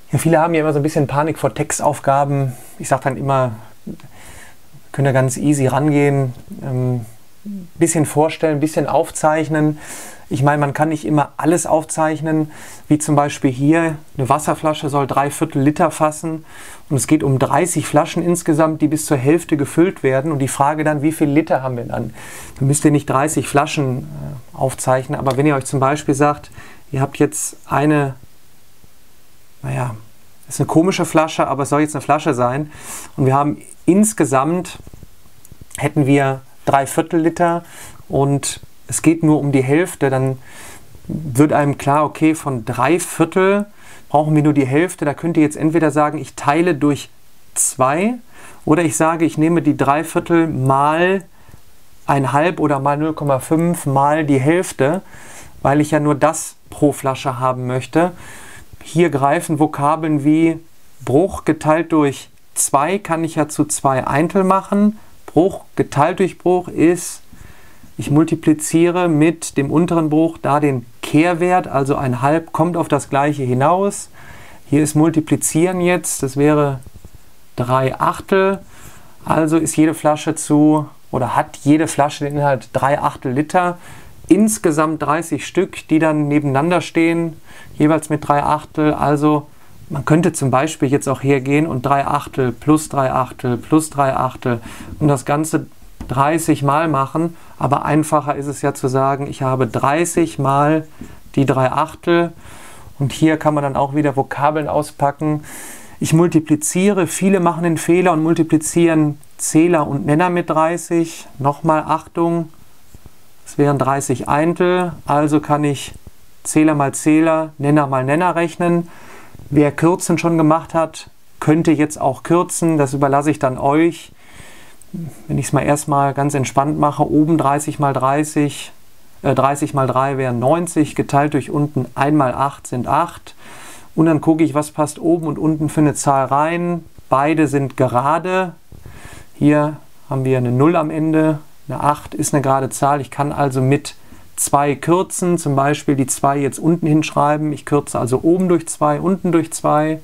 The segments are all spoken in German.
Ja, viele haben ja immer so ein bisschen Panik vor Textaufgaben. Ich sage dann immer, könnt ihr ganz easy rangehen, bisschen vorstellen, bisschen aufzeichnen. Ich meine, man kann nicht immer alles aufzeichnen, wie zum Beispiel hier, eine Wasserflasche soll 3/4 Liter fassen und es geht um 30 Flaschen insgesamt, die bis zur Hälfte gefüllt werden und die Frage dann, wie viel Liter haben wir dann? Dann müsst ihr nicht 30 Flaschen aufzeichnen, aber wenn ihr euch zum Beispiel sagt, ihr habt jetzt eine, naja, das ist eine komische Flasche, aber es soll jetzt eine Flasche sein und wir haben insgesamt, hätten wir 3/4 Liter und es geht nur um die Hälfte, dann wird einem klar, okay, von 3/4 brauchen wir nur die Hälfte. Da könnt ihr jetzt entweder sagen, ich teile durch 2 oder ich sage, ich nehme die 3/4 mal 1/2 oder mal 0,5 mal die Hälfte, weil ich ja nur das pro Flasche haben möchte. Hier greifen Vokabeln wie Bruch geteilt durch 2, kann ich ja zu 2 Eintel machen. Bruch geteilt durch Bruch ist, ich multipliziere mit dem unteren Bruch da den Kehrwert, also 1/2 kommt auf das gleiche hinaus. Hier ist Multiplizieren jetzt, das wäre 3/8. Also ist jede Flasche oder hat jede Flasche den Inhalt 3/8 Liter. Insgesamt 30 Stück, die dann nebeneinander stehen, jeweils mit 3/8. Also man könnte zum Beispiel jetzt auch hergehen und 3/8 plus 3/8 plus 3/8 und das Ganze 30 Mal machen, aber einfacher ist es ja zu sagen, ich habe 30 mal die 3/8 und hier kann man dann auch wieder Vokabeln auspacken. Ich multipliziere, viele machen den Fehler und multiplizieren Zähler und Nenner mit 30. Nochmal Achtung, es wären 30 Eintel, also kann ich Zähler mal Zähler, Nenner mal Nenner rechnen. Wer Kürzen schon gemacht hat, könnte jetzt auch kürzen, das überlasse ich dann euch. Wenn ich es mal erstmal ganz entspannt mache, oben 30 mal 30, 30 mal 3 wären 90, geteilt durch unten 1 mal 8 sind 8. Und dann gucke ich, was passt oben und unten für eine Zahl rein. Beide sind gerade. Hier haben wir eine 0 am Ende, eine 8 ist eine gerade Zahl. Ich kann also mit 2 kürzen, zum Beispiel die 2 jetzt unten hinschreiben. Ich kürze also oben durch 2, unten durch 2,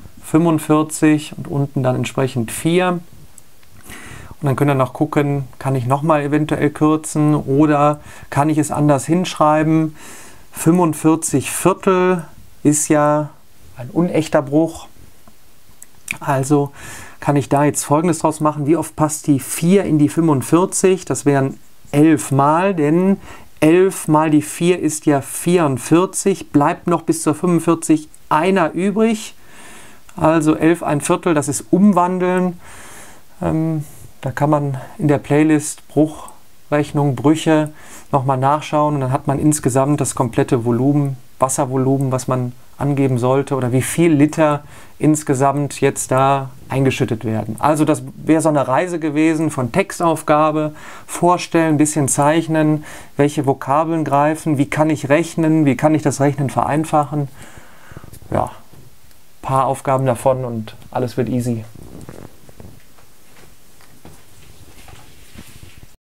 45 und unten dann entsprechend 4. Und dann könnt ihr noch gucken, kann ich nochmal eventuell kürzen oder kann ich es anders hinschreiben. 45/4 ist ja ein unechter Bruch. Also kann ich da jetzt Folgendes draus machen. Wie oft passt die 4 in die 45? Das wären 11 Mal, denn 11 mal die 4 ist ja 44. Bleibt noch bis zur 45 einer übrig. Also 11/1/4, das ist umwandeln. Da kann man in der Playlist Bruchrechnung, Brüche nochmal nachschauen und dann hat man insgesamt das komplette Volumen, Wasservolumen, was man angeben sollte oder wie viel Liter insgesamt jetzt da eingeschüttet werden. Also das wäre so eine Reise gewesen von Textaufgabe, vorstellen, ein bisschen zeichnen, welche Vokabeln greifen, wie kann ich rechnen, wie kann ich das Rechnen vereinfachen. Ja, ein paar Aufgaben davon und alles wird easy.